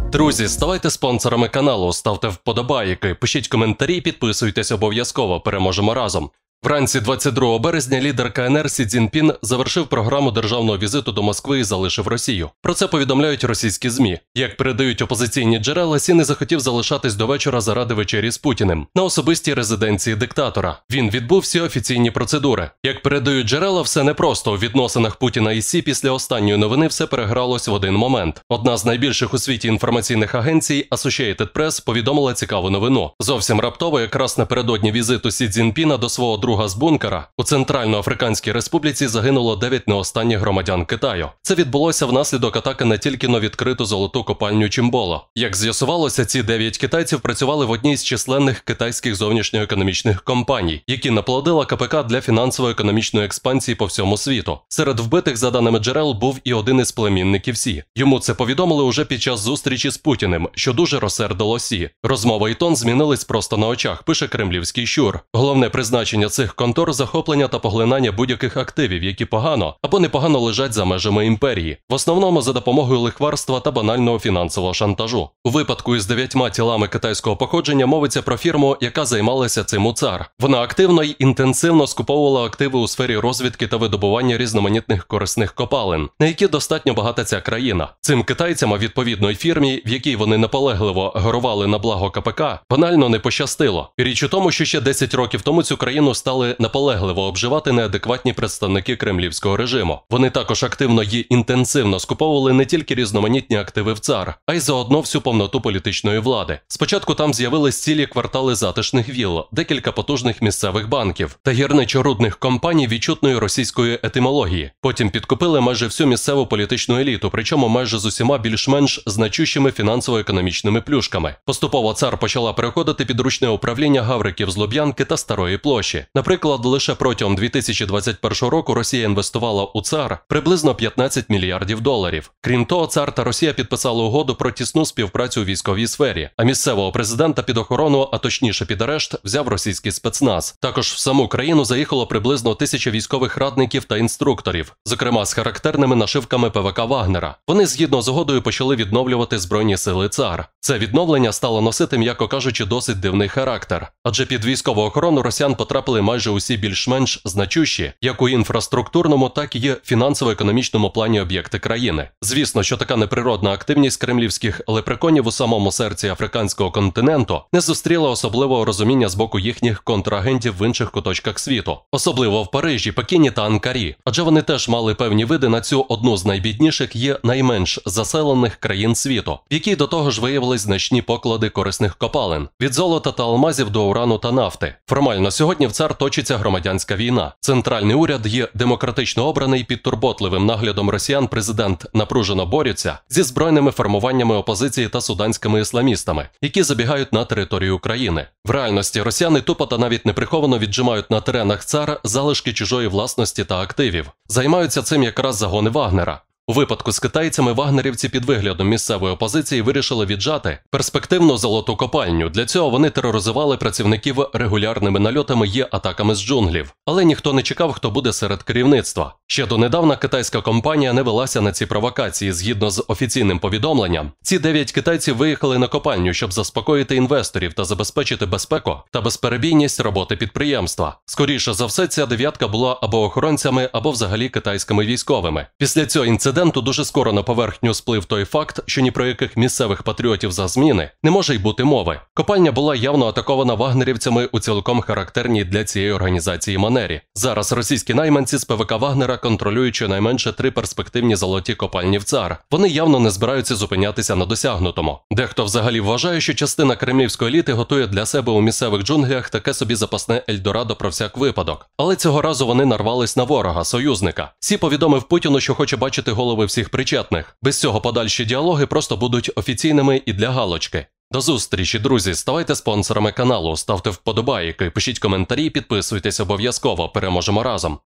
Друзі, ставайте спонсорами каналу, ставте вподобайки, пишіть коментарі, підписуйтесь обов'язково, переможемо разом. Вранці 22 березня лідер КНР Сі Цзіньпін завершив програму державного візиту до Москви і залишив Росію. Про це повідомляють російські ЗМІ. Як передають опозиційні джерела, Сі не захотів залишатись до вечора заради вечері з Путіним на особистій резиденції диктатора. Він відбув всі офіційні процедури. Як передають джерела, все непросто. У відносинах Путіна і Сі після останньої новини все перегралось в один момент. Одна з найбільших у світі інформаційних агенцій, Associated Press, повідомила цікаву новину. Зовсім раптово, якраз напередодні візиту Сі Цзіньпіна до свого друга з бункера, у Центральноафриканській Республіці загинуло 9 не останніх громадян Китаю. Це відбулося внаслідок атаки на тільки но відкриту золоту копальню Чимболо. Як з'ясувалося, ці 9 китайців працювали в одній з численних китайських зовнішньоекономічних компаній, які наплодила КПК для фінансово-економічної експансії по всьому світу. Серед вбитих, за даними джерел, був і один із племінників Сі. Йому це повідомили уже під час зустрічі з Путіним, що дуже розсердило Сі. Розмова і тон змінились просто на очах, пише кремлівський щур. Головне призначення цих контор – захоплення та поглинання будь-яких активів, які погано або непогано лежать за межами імперії, в основному за допомогою лихварства та банального фінансового шантажу. У випадку із 9 тілами китайського походження мовиться про фірму, яка займалася цим у ЦАР. Вона активно й інтенсивно скуповувала активи у сфері розвідки та видобування різноманітних корисних копалин, на які достатньо багата ця країна. Цим китайцям, а відповідно й фірмі, в якій вони наполегливо горували на благо КПК, банально не пощастило. Річ у тому, що ще 10 років тому цю країну стали наполегливо обживати неадекватні представники кремлівського режиму. Вони також активно й інтенсивно скуповували не тільки різноманітні активи в ЦАР, а й заодно всю повноту політичної влади. Спочатку там з'явились цілі квартали затишних вілл, декілька потужних місцевих банків та гірничо-рудних компаній відчутної російської етимології. Потім підкупили майже всю місцеву політичну еліту, причому майже з усіма більш-менш значущими фінансово-економічними плюшками. Поступово ЦАР почала переходити під ручне управління гавриків з Луб'янки та Старої площі. Наприклад, лише протягом 2021 року Росія інвестувала у ЦАР приблизно 15 мільярдів доларів. Крім того, ЦАР та Росія підписали угоду про тісну співпрацю у військовій сфері, а місцевого президента під охорону, а точніше під арешт, взяв російський спецназ. Також в саму країну заїхало приблизно 1000 військових радників та інструкторів, зокрема з характерними нашивками ПВК Вагнера. Вони згідно з угодою почали відновлювати Збройні сили ЦАР. Це відновлення стало носити, м'яко кажучи, досить дивний характер, адже під військову охорону росіян потрапили майже усі більш-менш значущі, як у інфраструктурному, так і фінансово-економічному плані об'єкти країни. Звісно, що така неприродна активність кремлівських лепреконів у самому серці африканського континенту не зустріла особливого розуміння з боку їхніх контрагентів в інших куточках світу, особливо в Парижі, Пекіні та Анкарі, адже вони теж мали певні види на цю одну з найбідніших і найменш заселених країн світу, в якій до того ж виявились значні поклади корисних копалин, від золота та алмазів до урану та нафти. Формально сьогодні в ЦАР точиться громадянська війна. Центральний уряд є демократично обраний, під турботливим наглядом росіян президент напружено борються зі збройними формуваннями опозиції та суданськими ісламістами, які забігають на територію України. В реальності росіяни тупо та навіть неприховано віджимають на теренах ЦАР залишки чужої власності та активів. Займаються цим якраз загони Вагнера. У випадку з китайцями вагнерівці під виглядом місцевої опозиції вирішили віджати перспективну золоту копальню. Для цього вони тероризували працівників регулярними нальотами і атаками з джунглів. Але ніхто не чекав, хто буде серед керівництва. Ще донедавна китайська компанія не велася на ці провокації. Згідно з офіційним повідомленням, ці 9 китайців виїхали на копальню, щоб заспокоїти інвесторів та забезпечити безпеку та безперебійність роботи підприємства. Скоріше за все, ця дев'ятка була або охоронцями, або взагалі китайськими військовими. Після цього інциденту дуже скоро на поверхню сплив той факт, що ні про яких місцевих патріотів за зміни не може й бути мови. Копальня була явно атакована вагнерівцями у цілком характерній для цієї організації манері. Зараз російські найманці з ПВК Вагнера контролюють щонайменше 3 перспективні золоті копальні в ЦАР. Вони явно не збираються зупинятися на досягнутому. Дехто взагалі вважає, що частина кремлівської еліти готує для себе у місцевих джунглях таке собі запасне Ельдорадо про всяк випадок. Але цього разу вони нарвались на ворога, союзника. Сі повідомив Путіну, що хоче бачити голови всіх причетних. Без цього подальші діалоги просто будуть офіційними і для галочки. До зустрічі, друзі! Ставайте спонсорами каналу, ставте вподобайки, пишіть коментарі, підписуйтесь обов'язково, переможемо разом.